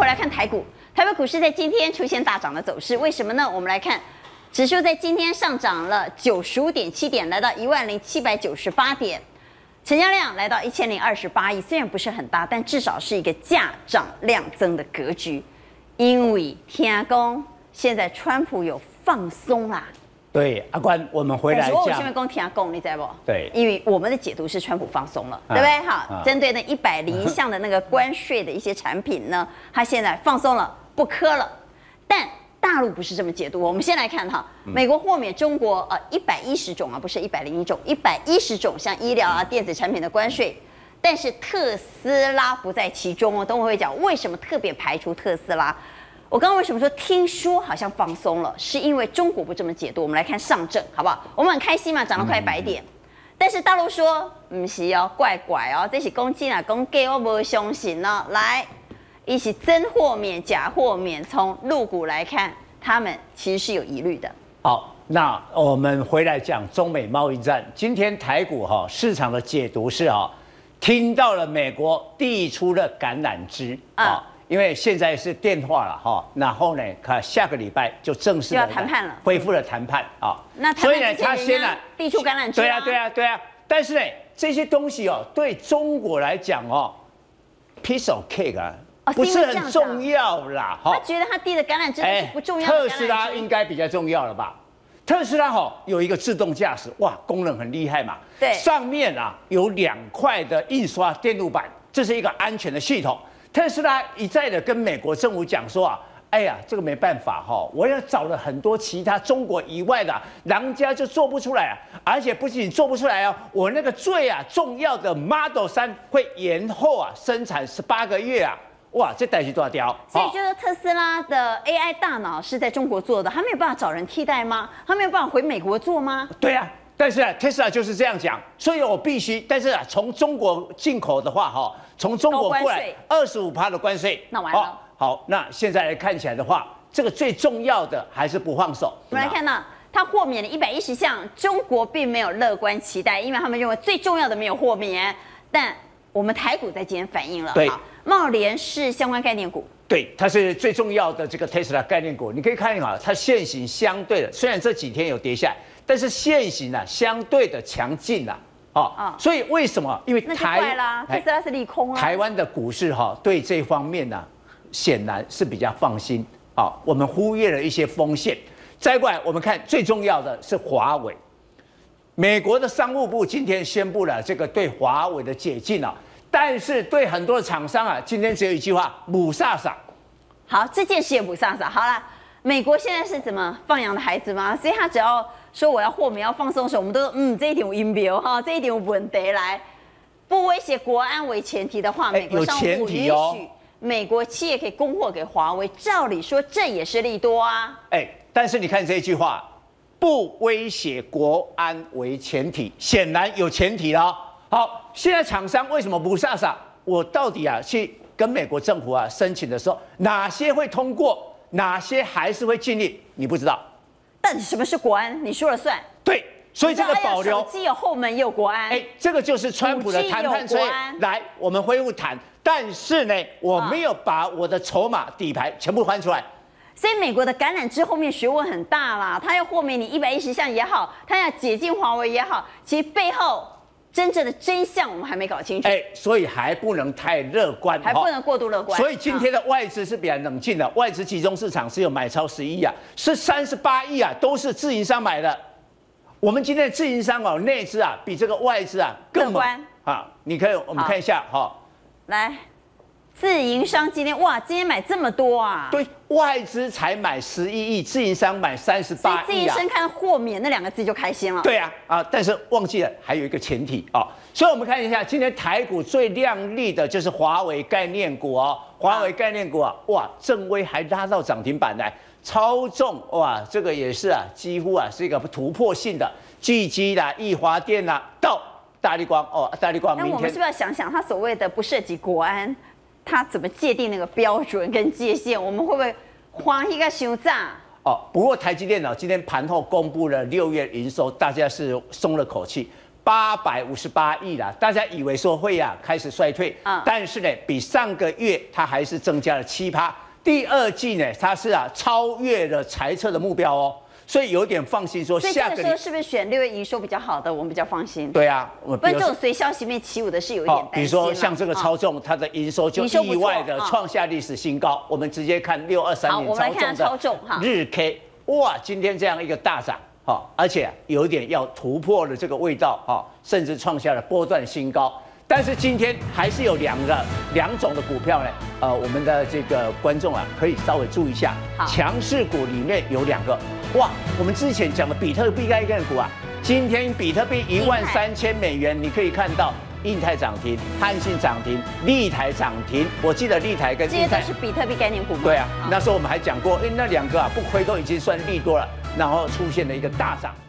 回来看台股，台北股市在今天出现大涨的走势，为什么呢？我们来看，指数在今天上涨了95.7点，来到10798点，成交量来到1028亿，虽然不是很大，但至少是一个价涨量增的格局。因为听说现在川普有放松啦。 对，阿关，我们回来讲。 我为什么讲听讲，你知不？ 对， 因为我们的解读是川普放松了，对不对？好，针对那101项的那个关税的一些产品呢，它现在放松了，不科了。但大陆不是这么解读。我们先来看哈，美国豁免中国110种啊，不是101种，110种像医疗啊、电子产品的关税。但是特斯拉不在其中哦，等我会讲为什么特别排除特斯拉。我刚刚为什么说听说好像放松了，是因为中国不这么解读。我们来看上证，好不好？我们很开心嘛，涨了快100点。但是大陆说不是哦，怪怪哦，这是公斤啊，公给我不相信哦。来，一起真豁免、假豁免，从陆股来看，他们其实是有疑虑的。 好，那我们回来讲中美贸易战。今天台股市场的解读是听到了美国递出了橄榄枝因为现在是电话了然后呢，下个礼拜就正式要谈判了， 恢复了谈判那所以呢，他先递出橄榄枝。 对啊。但是呢，这些东西对中国来讲piece of cake 不是很重要啦。 他觉得他递的橄榄枝是不重要的。 特斯拉应该比较重要了吧？特斯拉有一个自动驾驶，哇，功能很厉害嘛。 对， 上面有2块的印刷电路板，这是一个安全的系统。特斯拉一再的跟美国政府讲说哎呀，这个没办法我要找了很多其他中国以外的，人家就做不出来而且不仅做不出来我那个最重要的 Model 3会延后生产18个月哇，这代志多屌！ 所以觉得特斯拉的 AI 大脑是在中国做的，他没有办法找人替代吗？他没有办法回美国做吗？ 对啊，但是特斯拉就是这样讲，所以我必须，但是从中国进口的话从中国过来25%的关税， 那完了。 好，那现在来看起来的话，这个最重要的还是不放手。 我们来看到，它豁免了110项，中国并没有乐观期待，因为他们认为最重要的没有豁免。但我们台股在今天反映了， 对， 茂联是相关概念股， 对，它是最重要的这个 Tesla 概念股。你可以看它现行相对的，虽然这几天有跌下来，但是现行相对的强劲所以为什么？因为那就怪啦，特斯拉是利空台湾的股市对这方面显然是比较放心我们忽略了一些风险。再过来，我们看最重要的是华为。美国的商务部今天宣布了这个对华为的解禁但是对很多的厂商今天只有一句话：母萨萨。 好，这件事也母萨萨。好了，美国现在是怎么放羊的孩子吗？所以他只要说我要豁免、要放松的时候，我们都说这一点有阴标这一点有问题来，不威胁国安为前提的话，美国商务部允许美国企业可以供货给华为，照理说这也是利多啊。 但是你看这句话，不威胁国安为前提，显然有前提了。好，现在厂商为什么不傻傻？我到底去跟美国政府申请的时候，哪些会通过，哪些还是会禁令？你不知道。 但什么是国安？你说了算。 对，所以这个保留。 手机有后门，也有国安。 这个就是川普的谈判策略。来，我们恢复谈，但是呢，我没有把我的筹码底牌全部翻出来。 所以美国的橄榄枝后面学问很大啦，他要豁免你110项也好，他要解禁华为也好，其实背后真正的真相我们还没搞清楚。 所以还不能太乐观， 还不能过度乐观。 所以今天的外资是比较冷静的，外资集中市场是有买超11亿是38亿都是自营商买的。我们今天的自营商内资比这个外资更乐观你可以我们看一下来。自营商今天买这么多对，外资才买11亿，自营商买38亿所以自营商看豁免那2个字就开心了。 对但是忘记了还有一个前提所以我们看一下今天台股最亮丽的就是华为概念股华为概念股哇，正威还拉到涨停板来，超重这个也是几乎是一个突破性的，巨基易华电到大立光大立光明天。 那我们是不是要想想，它所谓的不涉及国安？他怎么界定那个标准跟界限？我们会不会花一个休假？ 不过台积电今天盘后公布了6月营收，大家是松了口气。 858亿啦，大家以为说会开始衰退，但是呢，比上个月它还是增加了7%。第二季呢，它是超越了财测的目标哦，所以有点放心说下个。所以这个时候是不是选6月营收比较好的，我们比较放心？ 对啊， 不然这种随消息面起舞的是有一点担心。 比如说像这个超重，它的营收就意外的创下历史新高。我们直接看623年超重的日 K， 哇，今天这样一个大涨。而且有点要突破了这个味道，甚至创下了波段新高。但是今天还是有两种的股票呢，我们的这个观众可以稍微注意一下，强势股里面有2个，哇，我们之前讲的比特币概念股今天比特币13000美元，你可以看到印泰涨停，汉信涨停，立台涨停。我记得立台跟印泰这些都是比特币概念股吗？ 对啊，那时候我们还讲过，那2个不亏都已经算利多了。然后出现了一个大涨。